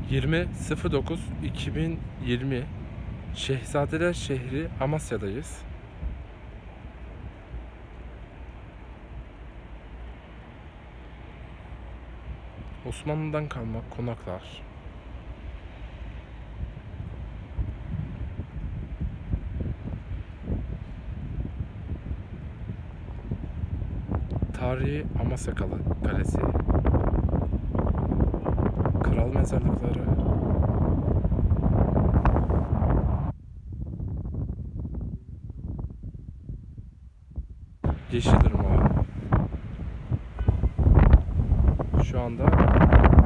20.09.2020 Şehzadeler şehri Amasya'dayız. Osmanlı'dan kalma konaklar. Tarihi Amasya Kalesi. Kral mezarlıkları. Yeşilırmak. Şu anda